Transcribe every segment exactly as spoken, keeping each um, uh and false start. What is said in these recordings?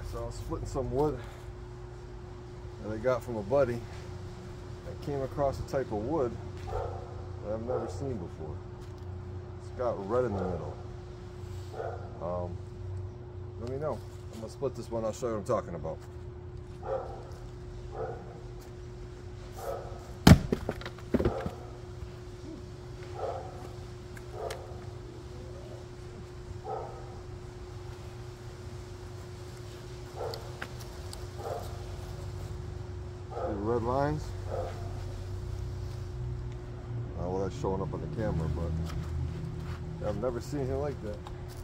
So I was splitting some wood that I got from a buddy. I came across a type of wood that I've never seen before. It's got red in the middle. Um, let me know. I'm gonna split this one. I'll show you what I'm talking about. Red lines. Uh, well, that's showing up on the camera, but I've never seen anything like that.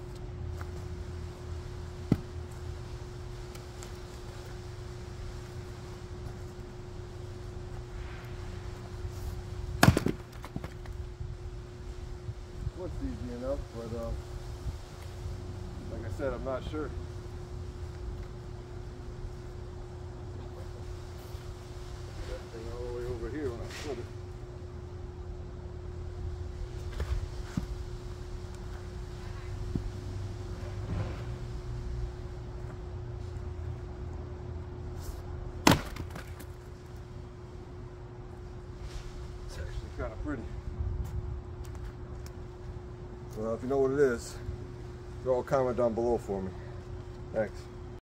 Looks easy enough, but uh, like I said, I'm not sure. All the way over here when I split it. It's actually kind of pretty. Well, if you know what it is, throw a comment down below for me. Thanks.